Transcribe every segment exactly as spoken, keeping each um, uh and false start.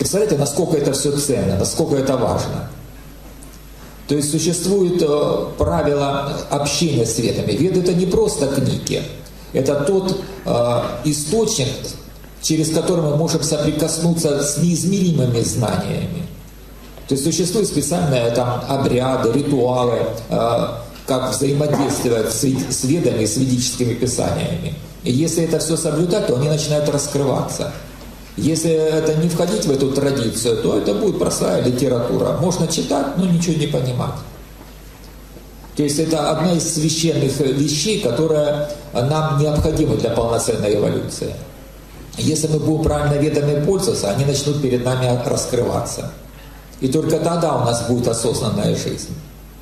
Представляете, насколько это все ценно, насколько это важно. То есть существует э, правило общения с ведами. Веды — это не просто книги, это тот э, источник, через который мы можем соприкоснуться с неизмеримыми знаниями. То есть существуют специальные там обряды, ритуалы, э, как взаимодействовать с, с ведами, с ведическими писаниями. И если это все соблюдать, то они начинают раскрываться. Если это не входить в эту традицию, то это будет простая литература. Можно читать, но ничего не понимать. То есть это одна из священных вещей, которая нам необходима для полноценной эволюции. Если мы будем правильно ведами пользоваться, они начнут перед нами раскрываться. И только тогда у нас будет осознанная жизнь.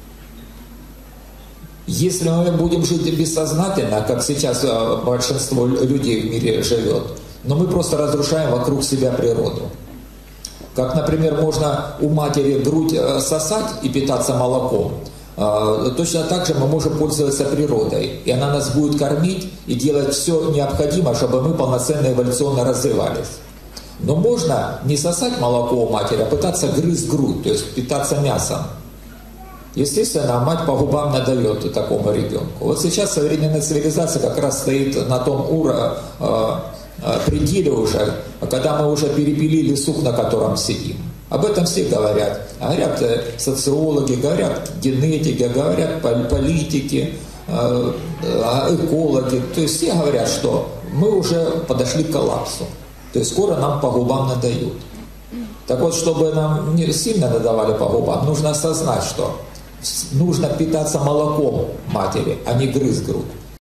Если мы будем жить бессознательно, как сейчас большинство людей в мире живет, но мы просто разрушаем вокруг себя природу. Как, например, можно у матери грудь сосать и питаться молоком, точно так же мы можем пользоваться природой. И она нас будет кормить и делать все необходимое, чтобы мы полноценно эволюционно развивались. Но можно не сосать молоко у матери, а пытаться грызть грудь, то есть питаться мясом. Естественно, мать по губам надает такому ребенку. Вот сейчас современная цивилизация как раз стоит на том уровне, пределе уже, когда мы уже перепилили сук, на котором сидим. Об этом все говорят. Говорят социологи, говорят генетики, говорят политики, экологи. То есть все говорят, что мы уже подошли к коллапсу. То есть скоро нам по губам надают. Так вот, чтобы нам не сильно надавали по губам, нужно осознать, что нужно питаться молоком матери, а не грызть грудь.